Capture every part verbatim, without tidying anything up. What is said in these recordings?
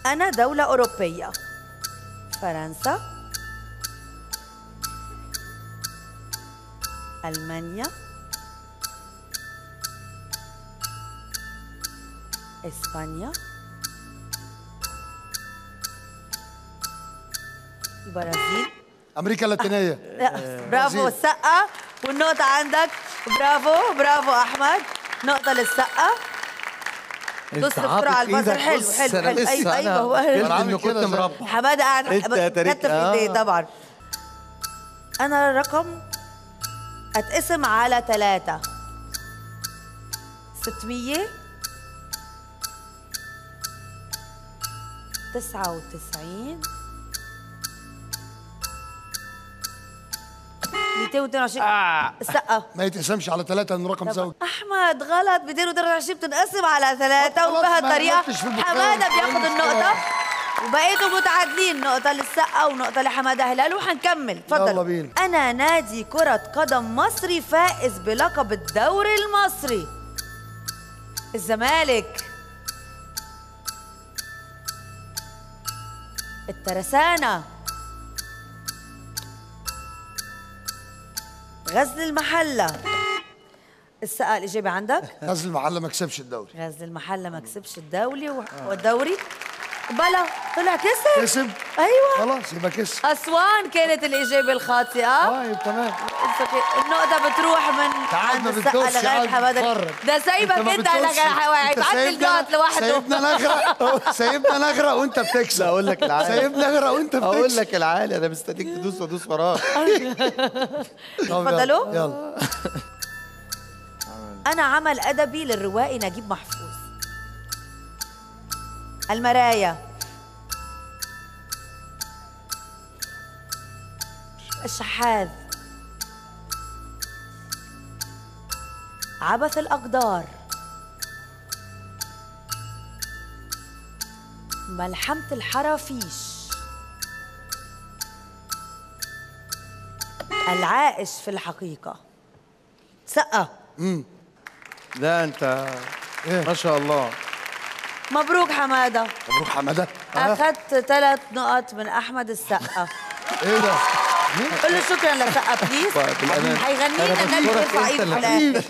أنا دولة أوروبية. فرنسا، ألمانيا، إسبانيا، البرازيل، امريكا اللاتينيه. برافو السقة، والنقطة عندك. برافو برافو أحمد، نقطة للسقة. دوس بسرعة على البازر. حلو حلو حلو. أيوه أيوه هو انه كنت مربع. حمادة قاعد كتف ايديه طبعا. أنا رقم أتقسم على ثلاثة. ستمية تسعة وتسعين مئتين واثنين وعشرين. آه. السقة ما يتقسمش على ثلاثة انه رقم زوجي. أحمد غلط، مئتين وثلاثة وعشرين بتنقسم على ثلاثة وبهالطريقة حمادة بياخذ النقطة وبقيتوا متعادلين، نقطة للسقة ونقطة لحمادة هلال. وحنكمل. تفضل. يلا بينا. أنا نادي كرة قدم مصري فائز بلقب الدوري المصري. الزمالك، الترسانة، غزل المحلة. السقة الإجابة عندك؟ غزل المحلة ما كسبش الدوري. غزل المحلة ما كسبش الدولي والدوري بلا طلع كسب. كسب؟ ايوه خلاص يبقى كسب. أسوان كانت الإجابة الخاطئة. طيب تمام. النقطة بتروح من عند السقة لغاية حمادة. ده سايبك أنت هيتعدي النقط لوحده. سايبنا نغرق سايبنا نغرق وأنت بتكسب. أقول لك العالي. سايبنا نغرق وأنت بتكسب. أقول لك العالي، أنا مستنيك تدوس وأدوس وراك. تفضلوا. يلا. أنا عمل أدبي للروائي نجيب محفوظ. المرايا، الشحاذ، عبث الأقدار، ملحمة الحرافيش، العائش في الحقيقة. سقة. امم لا أنت إيه؟ ما شاء الله. مبروك حمادة. مبروك حمادة. أخذت ثلاث نقط من أحمد السقة. إيه ده؟ قل له شكرا للسقة بليز. هيغني لنا النبي يرفع ايده على الآخر.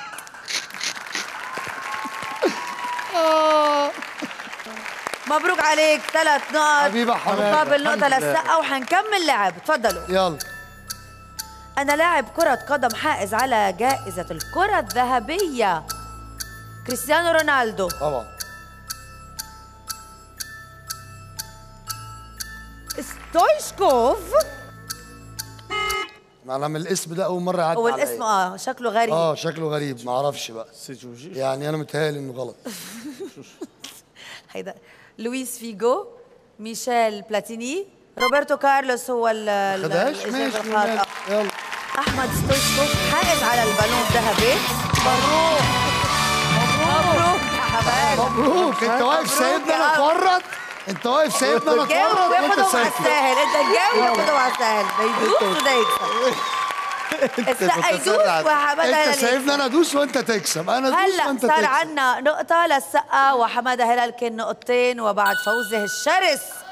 مبروك عليك، ثلاث نقط حبيبة حمادة مقابل نقطة للسقة. وحنكمل لعب. تفضلوا. يلا. أنا لاعب كرة قدم حائز على جائزة الكرة الذهبية. كريستيانو رونالدو. طبعا. ستويشكوف. انا من الاسم ده اول مره يعدي هو عليا. الاسم اه شكله غريب. اه شكله غريب، ما اعرفش بقى. يعني انا متهيألي انه غلط. هيدا لويس فيجو، ميشيل بلاتيني، روبرتو كارلوس هو ال خدهاش. ماشي يلا. احمد ستويشكوف حائز على البالون الذهبي. مبروك مبروك يا حبايبي. مبروك. انت واقف سايبنا انا اتورط. انت واقف سايبنا انا اتورط. جاوب وياخدهم على الساهل. انت تجاوب وياخدهم على الساهل. ده يدوس وده يكسب. السقا يدوس وحماده هلال. انت سايبنا انا ادوس وانت تكسب. انا ادوس وانت تكسب. هلا صار عندنا نقطة للسقا وحماده هلال كان نقطتين. وبعد فوزه الشرس